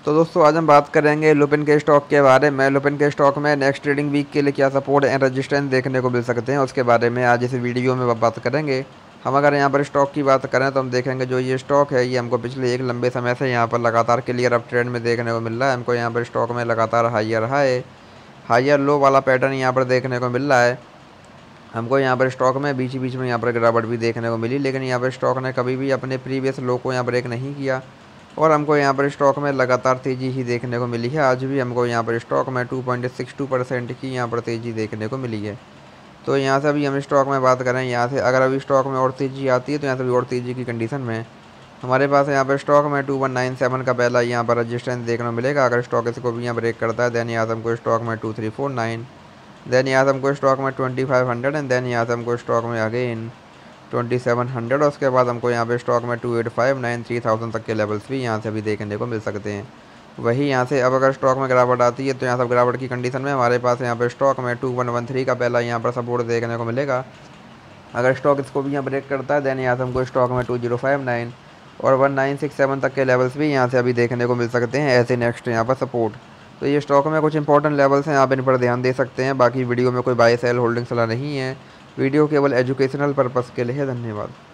तो दोस्तों आज हम बात करेंगे लुपिन के स्टॉक के बारे में। लुपिन के स्टॉक में नेक्स्ट ट्रेडिंग वीक के लिए क्या सपोर्ट एंड रेजिस्टेंस देखने को मिल सकते हैं, उसके बारे में आज इस वीडियो में बात करेंगे। हम अगर यहाँ पर स्टॉक की बात करें तो हम देखेंगे जो ये स्टॉक है ये हमको पिछले एक लंबे समय से यहाँ पर लगातार क्लियर अप ट्रेंड में देखने को मिल रहा है। हमको यहाँ पर स्टॉक में लगातार हाइयर लो वाला पैटर्न यहाँ पर देखने को मिल रहा है। हमको यहाँ पर स्टॉक में बीच बीच में यहाँ पर गिरावट भी देखने को मिली, लेकिन यहाँ पर स्टॉक ने कभी भी अपने प्रीवियस लो को यहाँ ब्रेक नहीं किया और हमको यहाँ पर स्टॉक में लगातार तेज़ी ही देखने को मिली है। आज भी हमको यहाँ पर स्टॉक में 2.62% की यहाँ पर तेज़ी देखने को मिली है। तो यहाँ से अभी हम स्टॉक में बात करें, यहाँ से अगर अभी स्टॉक में और तेज़ी आती है तो यहाँ से भी और तेज़ी की कंडीशन में हमारे पास यहाँ पर स्टॉक में 2197 का पहला यहाँ पर रजिस्टेंस देखने को मिलेगा। अगर स्टॉक इसको भी यहाँ ब्रेक करता है देन यहाँ से हमको स्टॉक में 2349, देन यहाँ से हमको स्टॉक में 2500 एंड देन यहाँ से हमको स्टॉक में अगेन 2700 और उसके बाद हमको यहाँ पे स्टॉक में 2859 3000 तक के लेवल्स भी यहाँ से अभी देखने को मिल सकते हैं। वही यहाँ से अब अगर स्टॉक में गिरावट आती है तो यहाँ से गिरावट की कंडीशन में हमारे पास यहाँ पे स्टॉक में 2113 का पहला यहाँ पर सपोर्ट देखने को मिलेगा। अगर स्टॉक इसको भी यहाँ ब्रेक करता है देन यहाँ से हमको स्टॉक में 2059 और 1967 तक के लेवल्स भी यहाँ से अभी देखने को मिल सकते हैं ऐसे नेक्स्ट यहाँ पर सपोर्ट। तो ये स्टॉक में कुछ इंपॉर्टेंट लेवल्स हैं, आप इन पर ध्यान दे सकते हैं। बाकी वीडियो में कोई बाय सेल होल्डिंग सलाह नहीं है, वीडियो केवल एजुकेशनल पर्पज़ के लिए है। धन्यवाद।